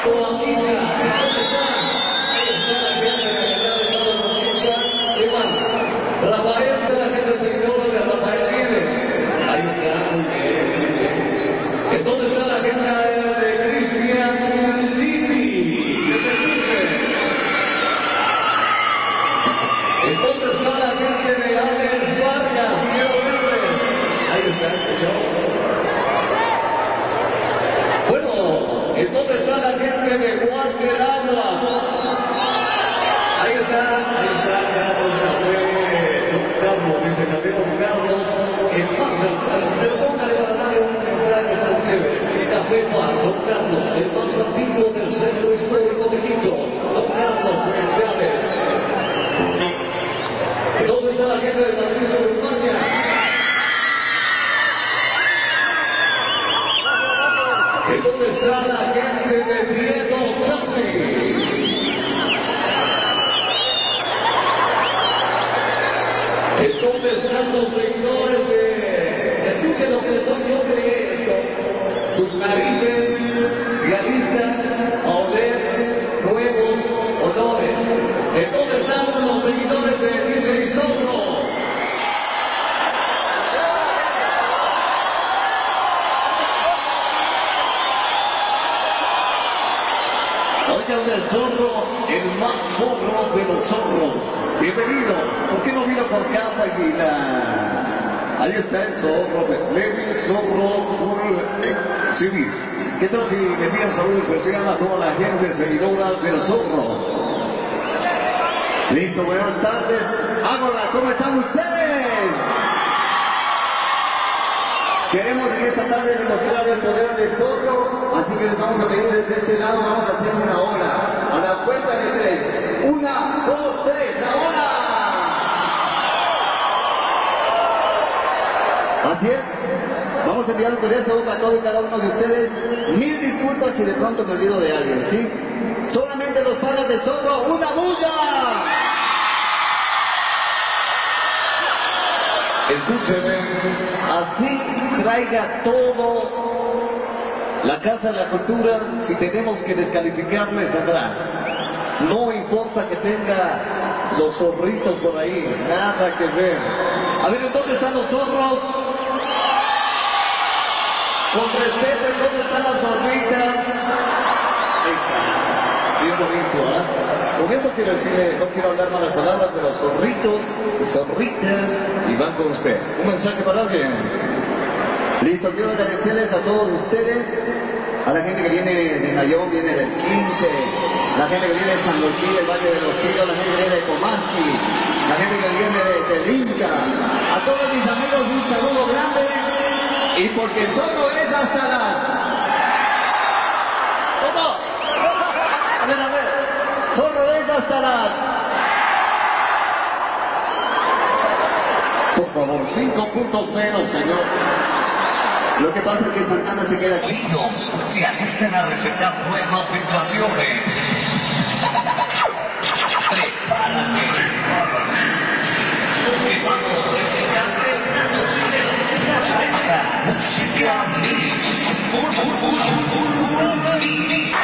Si tenemos que descalificarle, tendrá. No importa que tenga los zorritos por ahí, nada que ver. A ver, ¿dónde están los zorros? Con respeto, ¿dónde están las zorritas? Ahí está. Bien bonito, ¿ah? Con eso quiero decirle, no quiero hablar malas palabras, pero zorritos y zorritas, y van con usted. ¿Un mensaje para alguien? Listo, quiero agradecerles a todos ustedes. A la gente que viene de Nayón, viene del 15, la gente que viene de San Luis, el Valle de los Chicos, la gente que viene de Comasqui, la gente que viene de Inca, a todos mis amigos un saludo grande, y porque solo es hasta las... ¿Cómo? A ver, solo es hasta las... Por favor, 5 puntos menos, señor. Lo que pasa es que Santana se queda aquí. Se alisten a recetar nuevas situaciones. Prepárate. Porque vamos a recetarte música mix.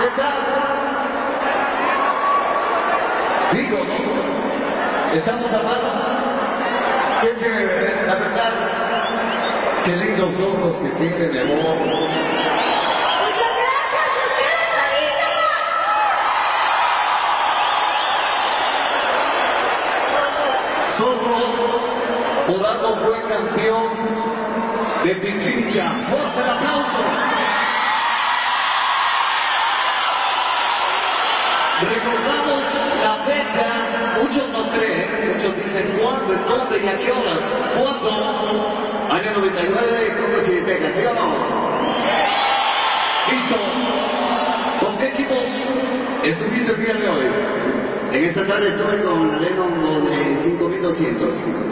¿Qué tal? Digo, ¿no? Estamos amados. Qué chévere, la verdad. Qué lindos ojos que tiene mi amor. Muchas gracias, usted está lindo. Zorro, Podato fue campeón de Pichincha. ¡Fuerte el aplauso! Recordamos la fecha, muchos no creen, muchos dicen cuándo, en dónde y a qué horas. ¿Cuándo? Año 99, ¿cómo se dice? ¿Sí o no? Listo. ¿Con qué equipos estuviste el día de hoy? En esta tarde estuve con la Denon 5200.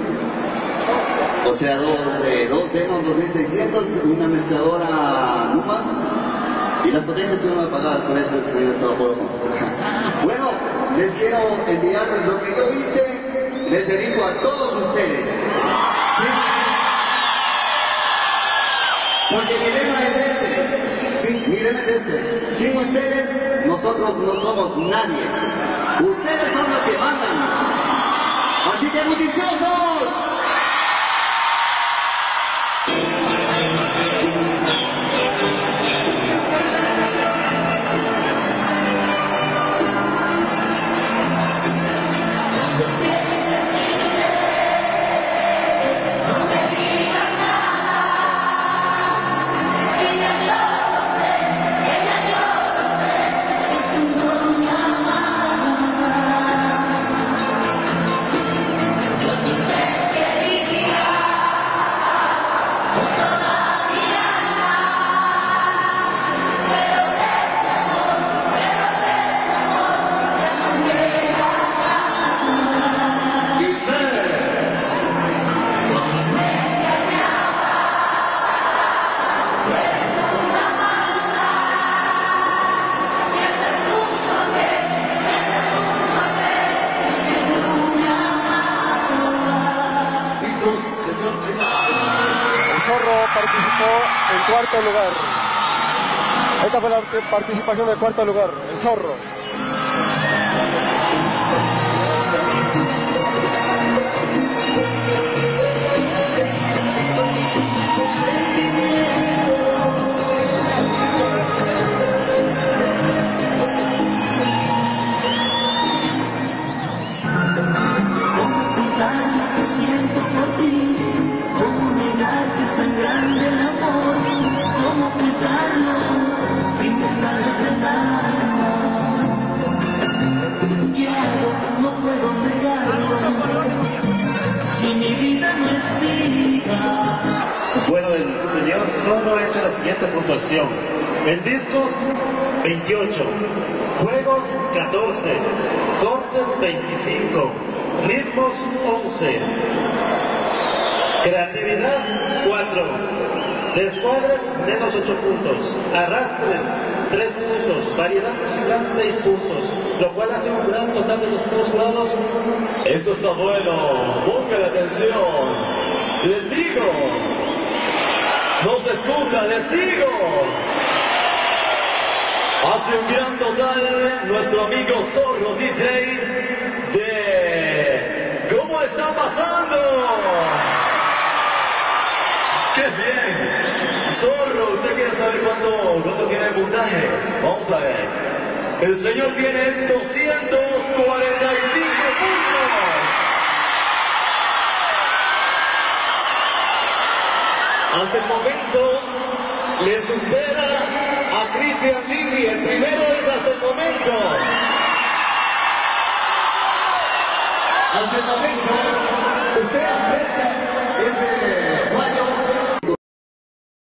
O sea, dos Denon 2600, una mezcladora Numa. Y las potencias estuvieron apagadas, por eso yo estaba por ojo. Bueno, les quiero enviarles lo que yo hice, les dedico a todos ustedes. ¿Sí? Porque mi lema es este. Sí, mi lema es este. Sin ustedes, nosotros no somos nadie. Ustedes son los que mandan. Así que ¡multiciosos! El Zorro participó en cuarto lugar. Esta fue la participación del cuarto lugar, el Zorro. Siento por ti, cómo negar que es tan grande el amor, cómo ocultarlo sin dejar de tratarlo. Quiero, no puedo negarlo, si mi vida no es vida. Bueno, el señor Zorro ha hecho la siguiente puntuación. En discos, 28. Juegos, 14. Cortes, 25. Ritmos, 11. Creatividad, 4. Descuadres, menos 8 puntos. Arrastres, 3 puntos. Variedad musical, 6 puntos. Lo cual hace un gran total de los 3 jurados. Esto está bueno. Pongan atención. Les digo. No se escucha, les digo. Hace un gran total nuestro amigo Zorro DJ de ¿Cómo está pasando? ¡Qué bien! Zorro, ¿usted quiere saber cuánto tiene el puntaje? Vamos a ver. El señor tiene 245 puntos. Hasta el momento le supera a Cristian Lili. El primero es hasta el momento. Hasta el momento, usted acepta